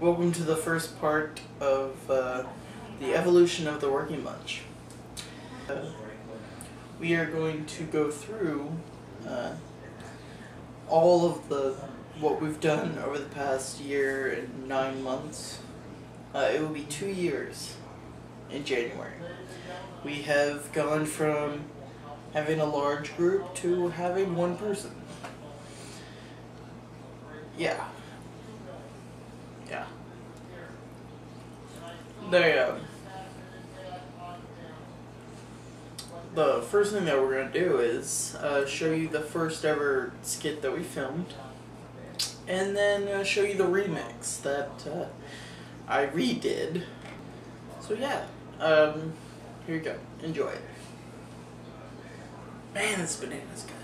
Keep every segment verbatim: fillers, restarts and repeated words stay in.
Welcome to the first part of uh, the evolution of the Working Bunch. Uh, we are going to go through uh, all of the what we've done over the past year and nine months. Uh, it will be two years in January. We have gone from having a large group to having one person. Yeah. Yeah. The, uh, the first thing that we're going to do is uh, show you the first ever skit that we filmed, and then uh, show you the remix that uh, I redid. So yeah, um, here you go. Enjoy it. Man, this banana's good.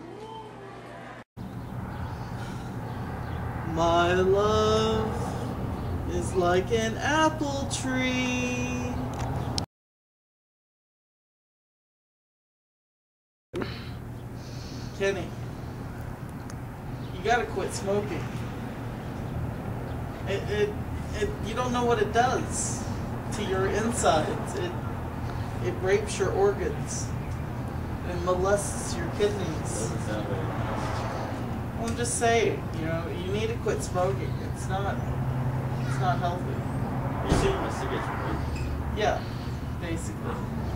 My love is like an apple tree. Kenny, you gotta quit smoking. It, it, it, you don't know what it does to your insides. It, it rapes your organs. It molests your kidneys. I'm just saying, you know, you need to quit smoking. It's not, it's not healthy. Are you saying my cigarettes right? Yeah, basically.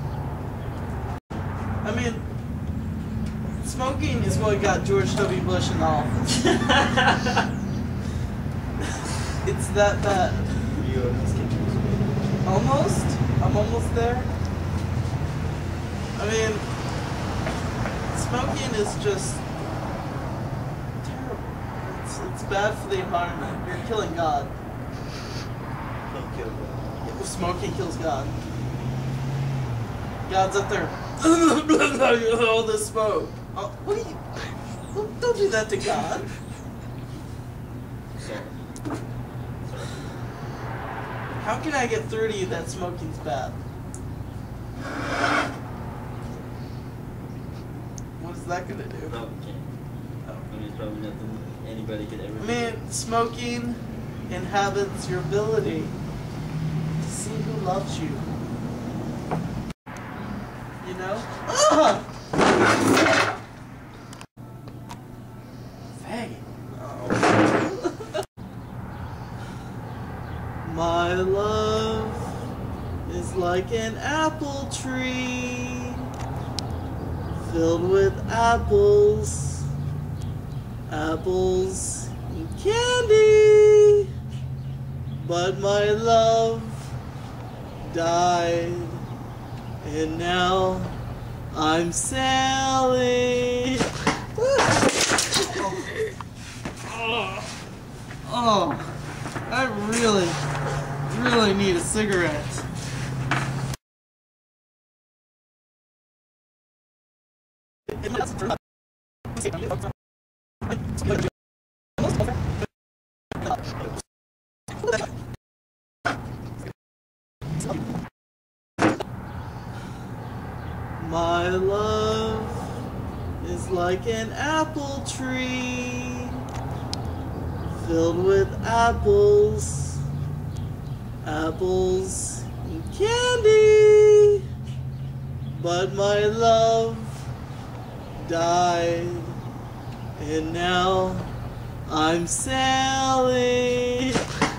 I mean, smoking is what got George W. Bush in office. It's that bad. You Almost? I'm almost there. I mean, smoking is just terrible. It's, it's bad for the environment. You're killing God. Don't kill God. Smoking kills God. God's up there. All this smoke. Oh, what are you? Don't, don't do that to God. Sorry. Sorry. How can I get through to you that smoking's bad? What is that gonna do? Probably can't. I mean, it's probably nothing anybody could ever I do. mean, smoking inhabits your ability to see who loves you. You know? Ah! Hey. Oh. My love is like an apple tree filled with apples, apples and candy. But my love died, and now I'm sailing. Oh, oh, I really, really need a cigarette. My love is like an apple tree filled with apples, apples and candy. But my love died, and now I'm sailing.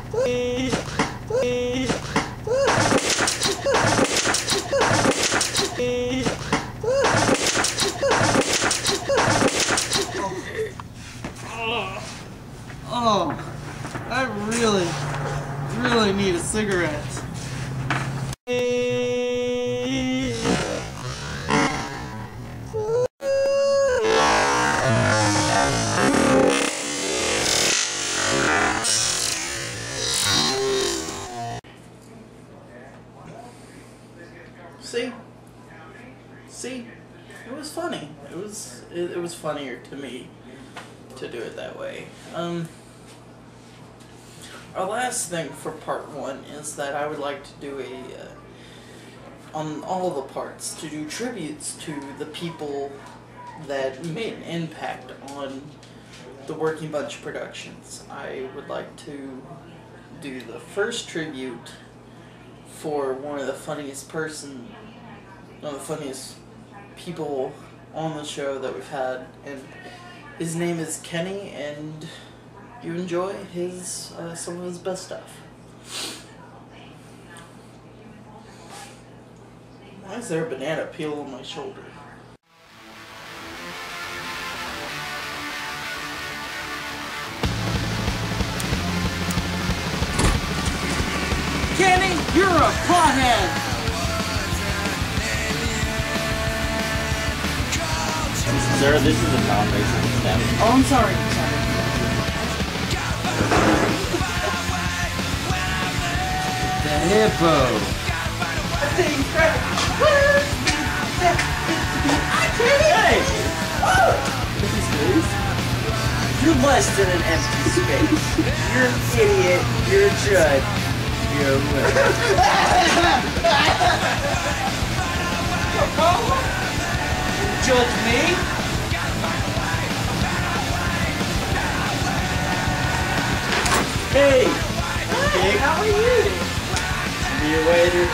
Oh, oh, I really, really need a cigarette. See? See? It was funny. It was it, it was funnier to me to do it that way. Um our last thing for part one is that I would like to do a uh, on all the parts to do tributes to the people that made an impact on the Working Bunch Productions. I would like to do the first tribute for one of the funniest person, one of the funniest people on the show that we've had, and his name is Kenny, and you enjoy his uh, some of his best stuff. Why is there a banana peel on my shoulder? Kenny, you're a pothead! Sir, this is a Tom Racing establishment. Oh, I'm sorry. I'm sorry. The hippo. Hey! You're less than an empty space. You're an idiot. You're a judge. You're a winner. Judge me? Hey! Hey, how are you? Be a waiter.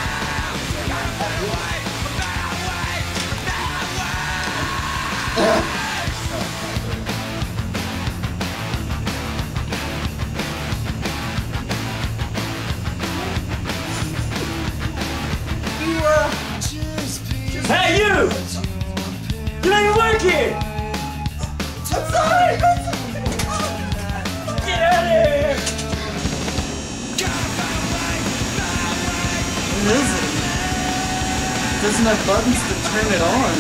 You, uh... Hey, you! You don't even work here! I'm sorry! Get out of here! What is it? It doesn't have buttons to turn it on.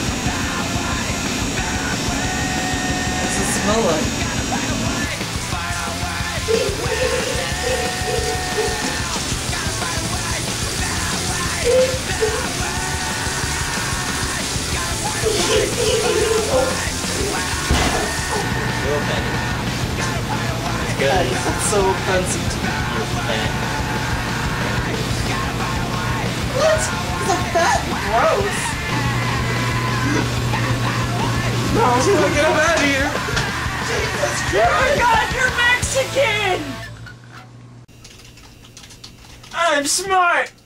What's it smell like? You're offended. It's good. It's so offensive to me. You're fat. What? Is that fat? Gross. No, I'm gonna get him out of here. Jesus Christ! Oh my God, you're Mexican! I'm smart!